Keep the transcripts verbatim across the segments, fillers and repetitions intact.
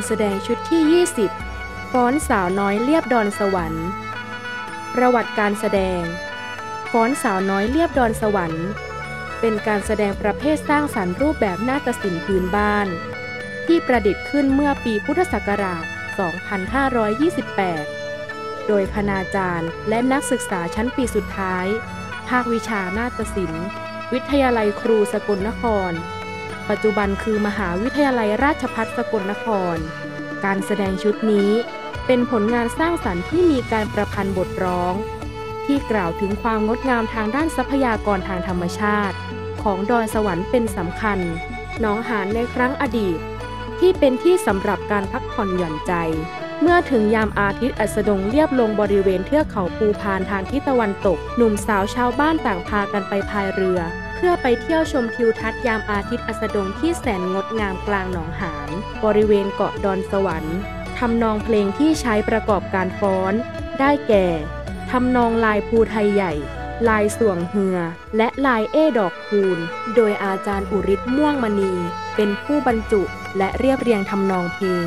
แสดงชุดที่ยี่สิบฟ้อนสาวน้อยเลียบดอนสวรรค์ประวัติการแสดงฟ้อนสาวน้อยเลียบดอนสวรรค์เป็นการแสดงประเภทสร้างสรรค์รูปแบบนาฏศิลป์พื้นบ้านที่ประดิษฐ์ขึ้นเมื่อปีพุทธศักราช สองพันห้าร้อยยี่สิบแปด โดยคณาจารย์และนักศึกษาชั้นปีสุดท้ายภาควิชานาฏศิลป์วิทยาลัยครูสกลนครปัจจุบันคือมหาวิทยาลัยราชภัฏสกลนครการแสดงชุดนี้เป็นผลงานสร้างสรรค์ที่มีการประพันธ์บทร้องที่กล่าวถึงความงดงามทางด้านทรัพยากรทางธรรมชาติของดอยสวรรค์เป็นสำคัญหนองหานในครั้งอดีตที่เป็นที่สำหรับการพักผ่อนหย่อนใจเมื่อถึงยามอาทิตย์อัสดงเลียบลงบริเวณเทือกเขาภูพานทางทิศตะวันตกหนุ่มสาวชาวบ้านต่างพากันไปพายเรือเพื่อไปเที่ยวชมทิวทัศน์ยามอาทิตย์อัสดงที่แสนงดงามกลางหนองหานบริเวณเกาะดอนสวรรค์ทำนองเพลงที่ใช้ประกอบการฟ้อนได้แก่ทำนองลายภูไทยใหญ่ลายส่วงเหือและลายเอ้ดอกคูณโดยอาจารย์อุริศม่วงมณีเป็นผู้บรรจุและเรียบเรียงทำนองเพลง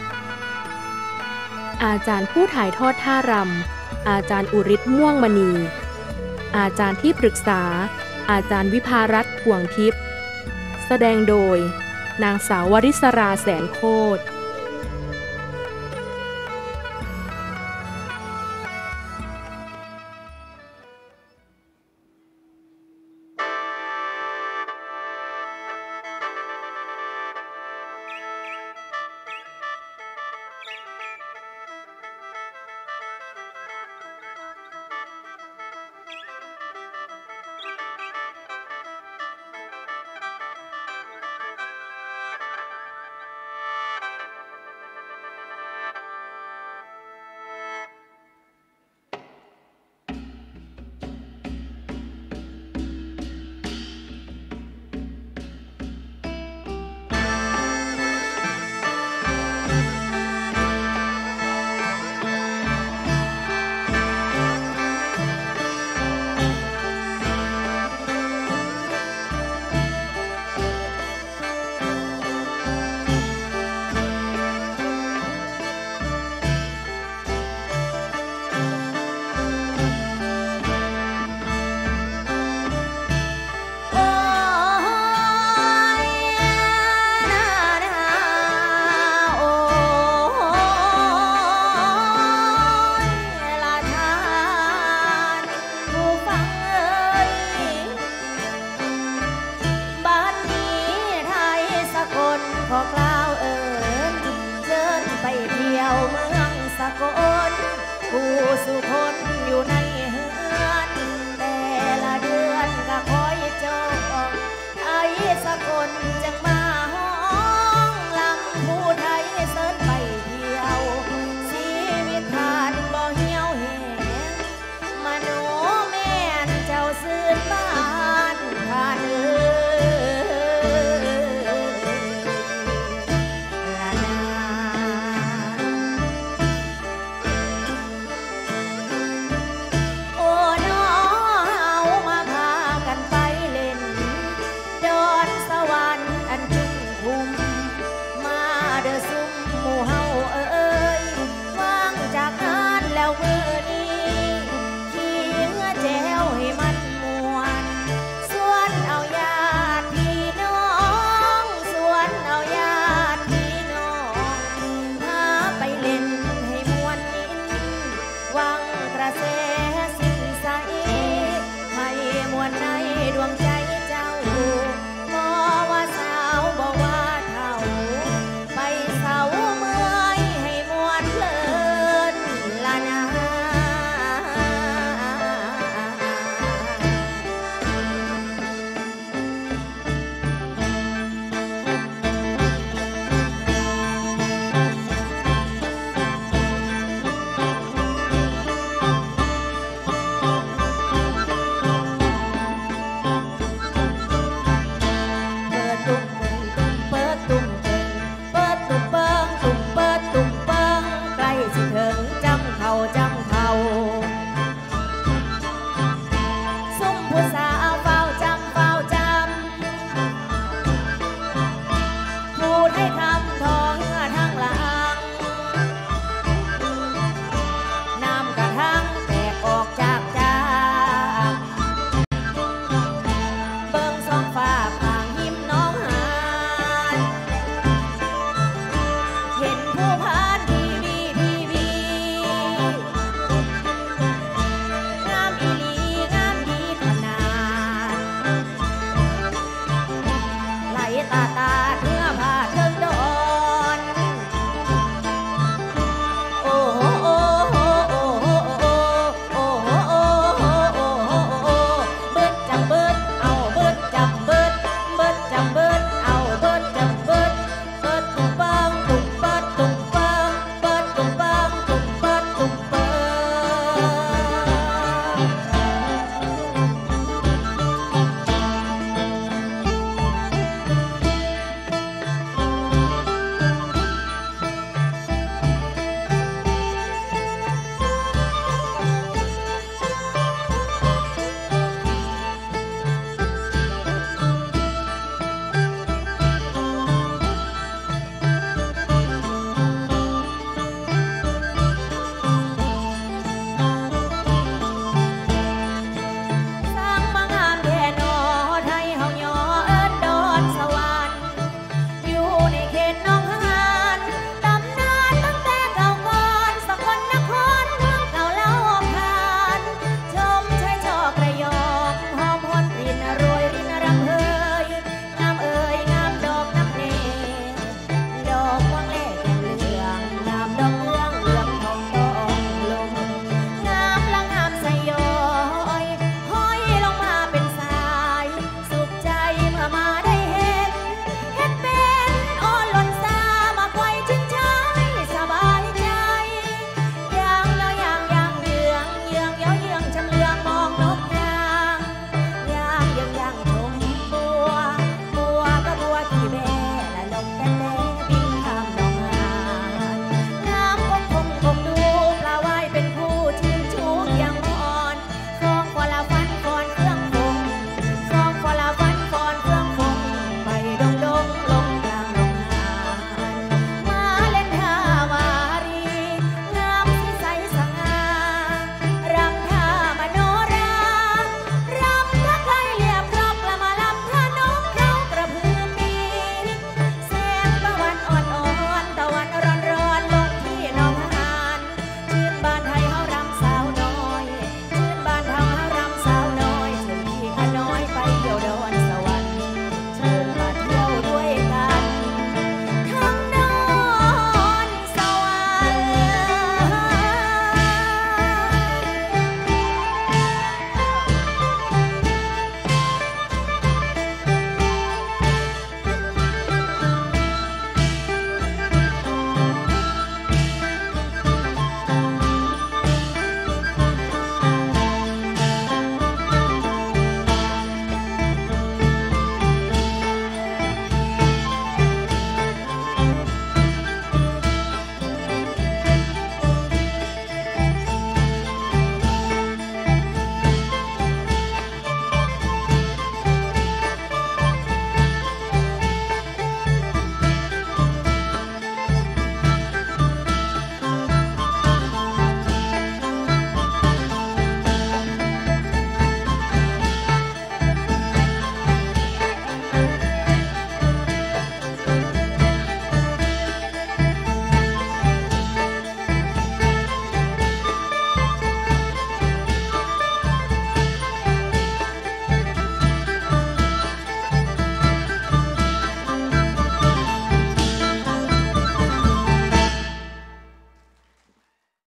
อาจารย์ผู้ถ่ายทอดท่ารำอาจารย์อุริศม่วงมณีอาจารย์ที่ปรึกษาอาจารย์วิภารัตน์ห่วงทิพย์แสดงโดยนางสาววริศราแสนโคตรขอกล่าวเอิญเชิญไปเที่ยวเมืองสกลผู้สุคนอยู่ในเฮือนแต่ละเดือนก็คอยจองไอ้สกลจังมาห้องลำผู้ไทยเสิร์นไปเที่ยวชีวิตขาดบ่เหี่ยวแห้งมโนแม่นเจ้าซื่นบ้านขาดเอิกระแส